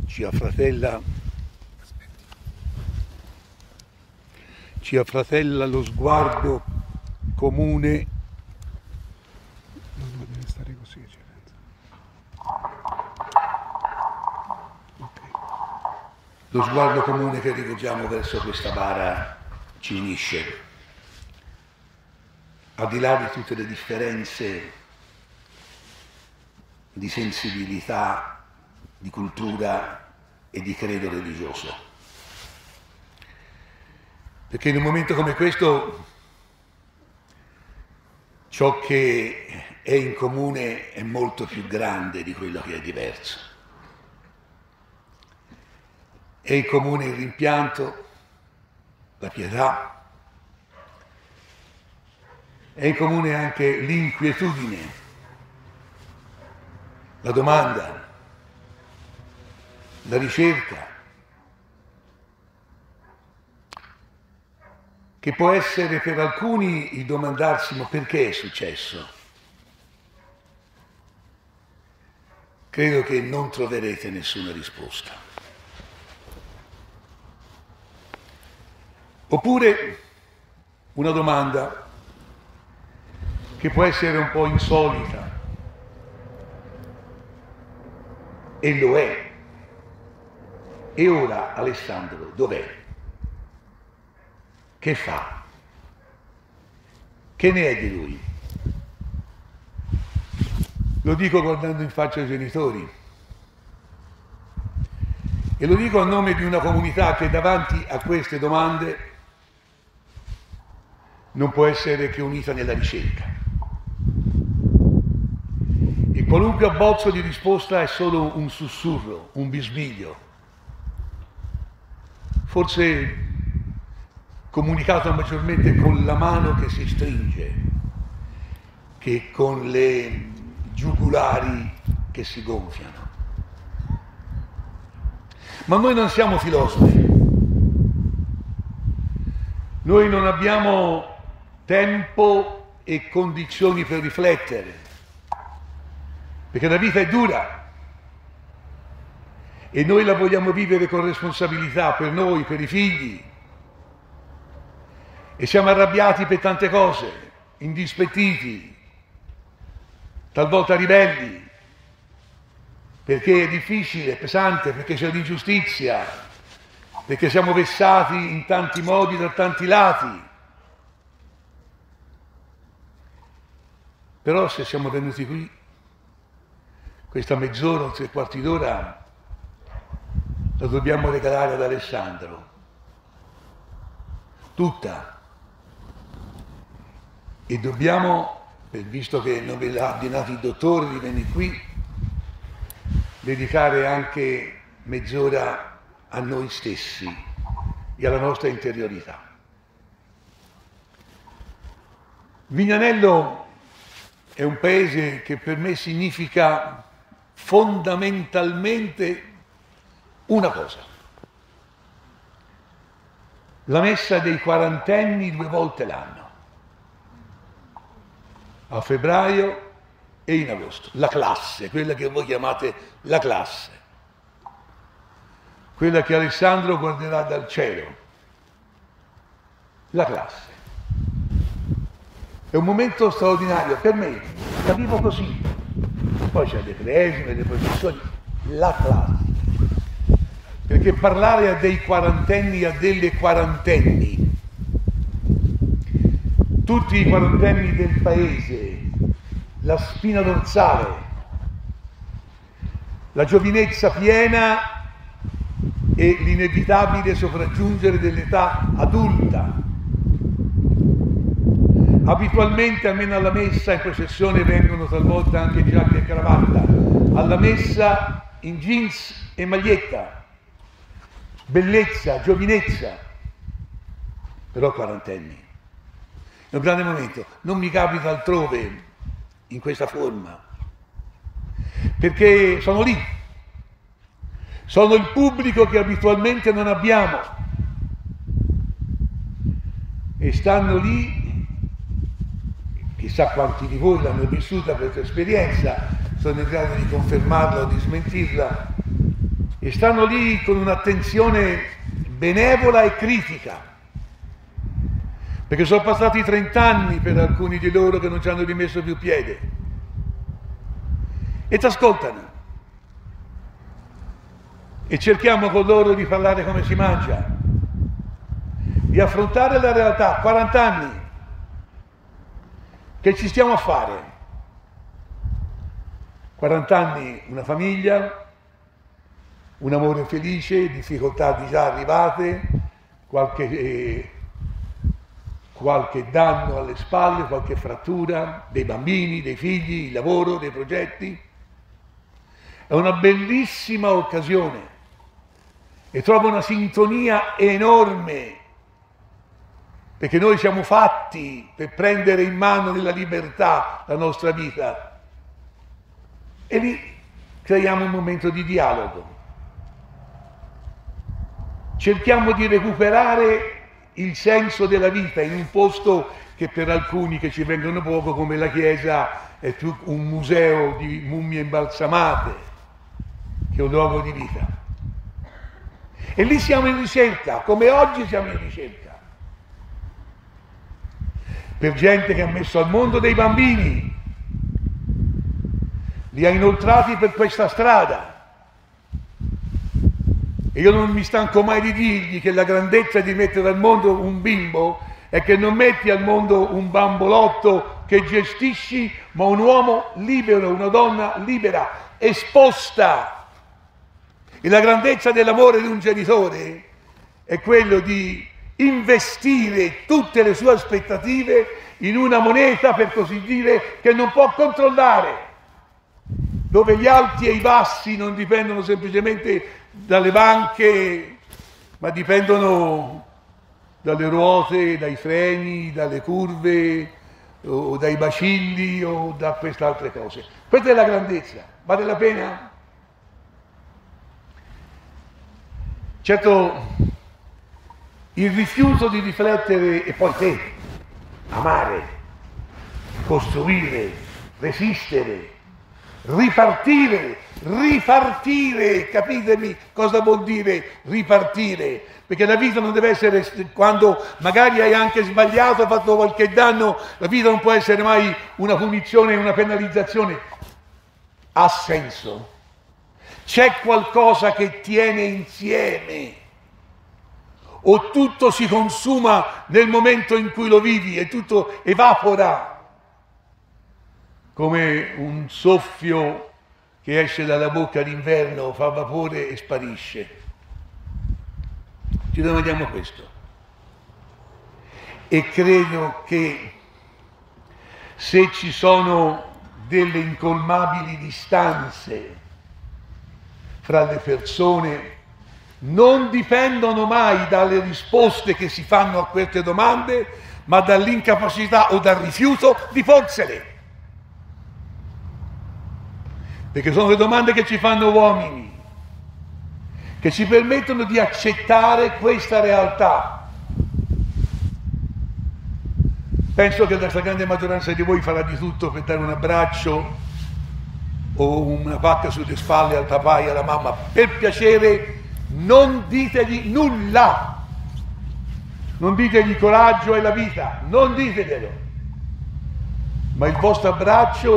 ci affratella lo sguardo comune. Non deve stare così, eccellenza. Okay. Lo sguardo comune che rivolgiamo verso questa bara ci unisce, al di là di tutte le differenze di sensibilità, di cultura e di credo religioso. Perché in un momento come questo ciò che è in comune è molto più grande di quello che è diverso. È in comune il rimpianto, la pietà, è in comune anche l'inquietudine, la domanda, la ricerca, che può essere per alcuni il domandarsi ma perché è successo? Credo che non troverete nessuna risposta. Oppure una domanda che può essere un po' insolita, e lo è. E ora Alessandro dov'è? Che fa? Che ne è di lui? Lo dico guardando in faccia ai genitori e lo dico a nome di una comunità che davanti a queste domande non può essere che unita nella ricerca. E qualunque abbozzo di risposta è solo un sussurro, un bisbiglio, forse comunicato maggiormente con la mano che si stringe che con le giugulari che si gonfiano. Ma noi non siamo filosofi, noi non abbiamo tempo e condizioni per riflettere, perché la vita è dura e noi la vogliamo vivere con responsabilità per noi, per i figli, e siamo arrabbiati per tante cose, indispettiti, talvolta ribelli, perché è difficile, è pesante, perché c'è l'ingiustizia, perché siamo vessati in tanti modi da tanti lati. Però se siamo venuti qui, questa mezz'ora o 3/4 d'ora, la dobbiamo regalare ad Alessandro, tutta. E dobbiamo, visto che non ve l'ha ordinato il dottore di venire qui, dedicare anche mezz'ora a noi stessi e alla nostra interiorità. Vignanello è un paese che per me significa fondamentalmente una cosa: la messa dei quarantenni 2 volte l'anno, a febbraio e in agosto. La classe, quella che voi chiamate la classe, quella che Alessandro guarderà dal cielo, la classe. È un momento straordinario per me, la vivo così. Poi c'è le cresime, le processioni, la classe. Perché parlare a dei quarantenni, a delle quarantenni, tutti i quarantenni del paese, la spina dorsale, la giovinezza piena e l'inevitabile sopraggiungere dell'età adulta. Abitualmente, almeno alla messa, in processione vengono talvolta anche giacca e cravatta, alla messa in jeans e maglietta, bellezza, giovinezza, però quarantenni. È un grande momento, non mi capita altrove in questa forma, perché sono lì, sono il pubblico che abitualmente non abbiamo e stanno lì. Chissà quanti di voi l'hanno vissuta questa esperienza, sono in grado di confermarla o di smentirla. e stanno lì con un'attenzione benevola e critica, perché sono passati 30 anni per alcuni di loro che non ci hanno rimesso più piede, e ti ascoltano, e cerchiamo con loro di parlare come si mangia, di affrontare la realtà. 40 anni che ci stiamo a fare, 40 anni una famiglia, un amore felice, difficoltà già arrivate, qualche danno alle spalle, qualche frattura, dei bambini, dei figli, il lavoro, dei progetti. È una bellissima occasione e trovo una sintonia enorme, perché noi siamo fatti per prendere in mano nella libertà la nostra vita, e lì creiamo un momento di dialogo. Cerchiamo di recuperare il senso della vita in un posto che per alcuni che ci vengono poco, come la Chiesa, è più un museo di mummie imbalsamate che un luogo di vita. E lì siamo in ricerca, come oggi siamo in ricerca, per gente che ha messo al mondo dei bambini, li ha inoltrati per questa strada. E io non mi stanco mai di dirgli che la grandezza di mettere al mondo un bimbo è che non metti al mondo un bambolotto che gestisci, ma un uomo libero, una donna libera, esposta. E la grandezza dell'amore di un genitore è quello di investire tutte le sue aspettative in una moneta, per così dire, che non può controllare, dove gli alti e i bassi non dipendono semplicemente dalle banche, ma dipendono dalle ruote, dai freni, dalle curve, o dai bacilli, o da queste altre cose. Questa è la grandezza. Vale la pena? Certo, il rifiuto di riflettere, e poi te, amare, costruire, resistere, ripartire, capitemi cosa vuol dire ripartire? Perché la vita non deve essere, quando magari hai anche sbagliato, hai fatto qualche danno, la vita non può essere mai una punizione, una penalizzazione. Ha senso. C'è qualcosa che tiene insieme, o tutto si consuma nel momento in cui lo vivi e tutto evapora, come un soffio che esce dalla bocca d'inverno, fa vapore e sparisce. Ci domandiamo questo. E credo che se ci sono delle incolmabili distanze fra le persone, non dipendono mai dalle risposte che si fanno a queste domande, ma dall'incapacità o dal rifiuto di porsele. Perché sono le domande che ci fanno uomini, che ci permettono di accettare questa realtà. Penso che la stragrande maggioranza di voi farà di tutto per dare un abbraccio o una pacca sulle spalle al papà e alla mamma. Per piacere, non ditegli nulla, non ditegli coraggio è la vita, non diteglielo, ma il vostro abbraccio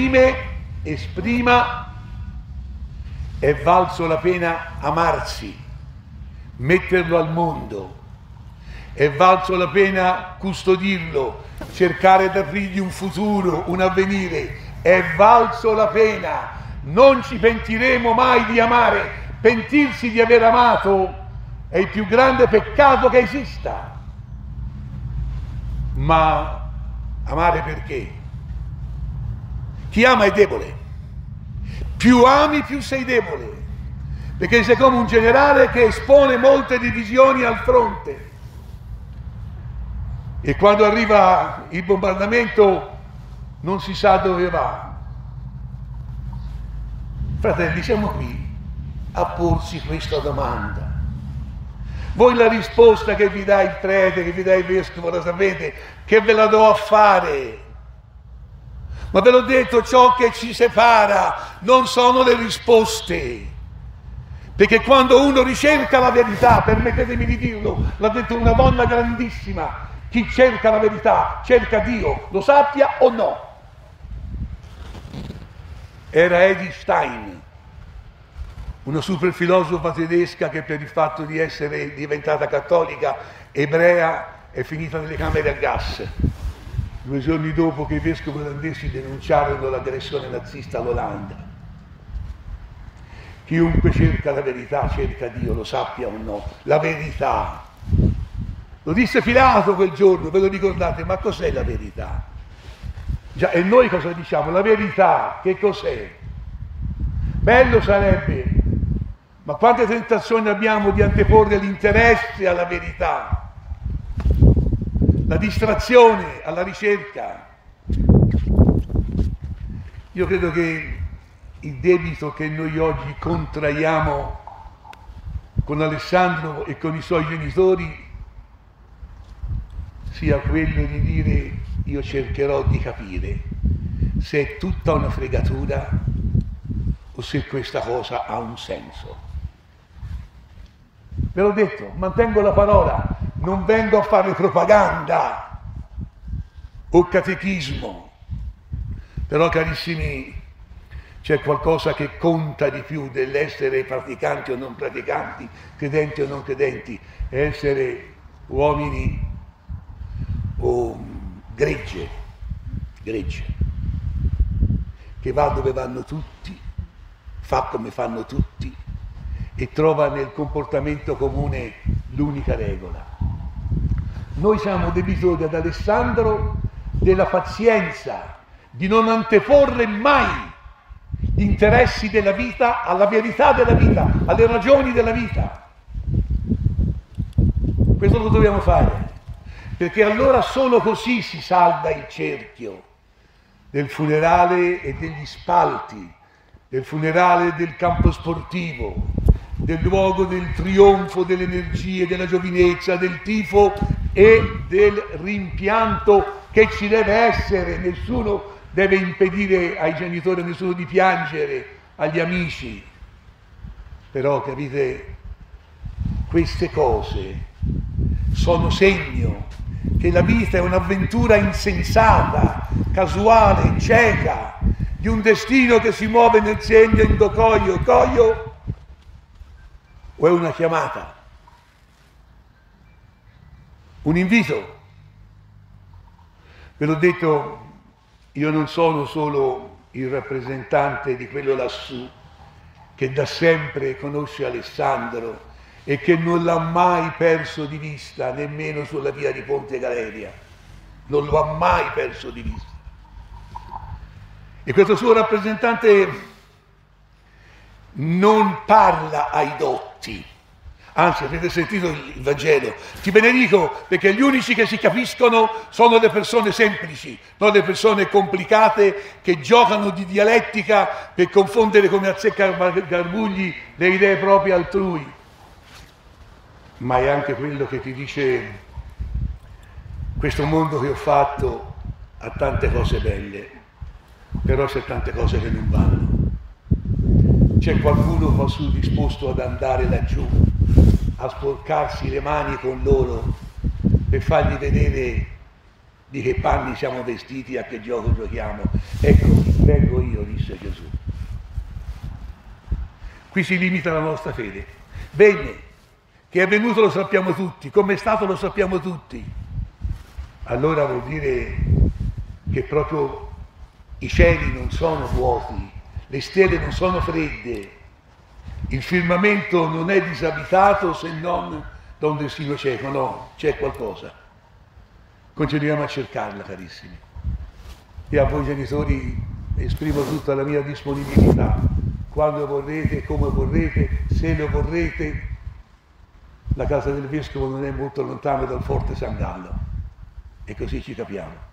esprima è valso la pena amarsi, metterlo al mondo, è valso la pena custodirlo, cercare di aprirgli un futuro, un avvenire, è valso la pena. Non ci pentiremo mai di amare. Pentirsi di aver amato è il più grande peccato che esista. Ma amare perché? Chi ama è debole. Più ami, più sei debole. Perché sei come un generale che espone molte divisioni al fronte. E quando arriva il bombardamento non si sa dove va. Fratelli, siamo qui a porsi questa domanda. Voi la risposta che vi dà il prete, che vi dà il vescovo, la sapete, che ve la do a fare. Ma ve l'ho detto, ciò che ci separa non sono le risposte. Perché quando uno ricerca la verità, permettetemi di dirlo, l'ha detto una donna grandissima, chi cerca la verità cerca Dio, lo sappia o no. Era Edith Stein, una super filosofa tedesca che per il fatto di essere diventata cattolica ebrea è finita nelle camere a gas. 2 giorni dopo che i vescovi olandesi denunciarono l'aggressione nazista all'Olanda. Chiunque cerca la verità cerca Dio, lo sappia o no. La verità. Lo disse Pilato quel giorno, ve lo ricordate? Ma cos'è la verità? Già, e noi cosa diciamo? La verità, che cos'è? Bello sarebbe, ma quante tentazioni abbiamo di anteporre l'interesse alla verità, la distrazione alla ricerca. Io credo che il debito che noi oggi contraiamo con Alessandro e con i suoi genitori sia quello di dire: io cercherò di capire se è tutta una fregatura o se questa cosa ha un senso. Ve l'ho detto, mantengo la parola, non vengo a fare propaganda o catechismo, però carissimi, c'è qualcosa che conta di più dell'essere praticanti o non praticanti, credenti o non credenti, è essere uomini o gregge, che va dove vanno tutti, fa come fanno tutti e trova nel comportamento comune l'unica regola. Noi siamo debitori ad Alessandro della pazienza, di non anteporre mai gli interessi della vita alla verità della vita, alle ragioni della vita. Questo lo dobbiamo fare, perché allora solo così si salva il cerchio del funerale e degli spalti, del funerale e del campo sportivo, del luogo del trionfo delle energie, della giovinezza, del tifo e del rimpianto che ci deve essere. Nessuno deve impedire ai genitori, a nessuno di piangere, agli amici. Però, capite, queste cose sono segno che la vita è un'avventura insensata, casuale, cieca, di un destino che si muove nel segno indocoio, coio, o è una chiamata, un invito. Ve l'ho detto, io non sono solo il rappresentante di quello lassù che da sempre conosce Alessandro e che non l'ha mai perso di vista, nemmeno sulla via di Ponte Galeria, non lo ha mai perso di vista. E questo suo rappresentante non parla ai dotti, anzi avete sentito il Vangelo, ti benedico perché gli unici che si capiscono sono le persone semplici, non le persone complicate che giocano di dialettica per confondere come azzeccagarbugli le idee proprie altrui. Ma è anche quello che ti dice: questo mondo che ho fatto ha tante cose belle, però c'è tante cose che non vanno. C'è qualcuno quassù disposto ad andare laggiù, a sporcarsi le mani con loro per fargli vedere di che panni siamo vestiti e a che gioco giochiamo. Ecco, vengo io, disse Gesù. Qui si limita la nostra fede. Bene, che è venuto lo sappiamo tutti, come è stato lo sappiamo tutti. Allora vuol dire che proprio i cieli non sono vuoti, le stelle non sono fredde, il firmamento non è disabitato se non da un destino cieco, no, c'è qualcosa. Continuiamo a cercarla, carissimi. E a voi genitori esprimo tutta la mia disponibilità, quando vorrete, come vorrete, se lo vorrete. La casa del vescovo non è molto lontano dal Forte San Gallo, e così ci capiamo.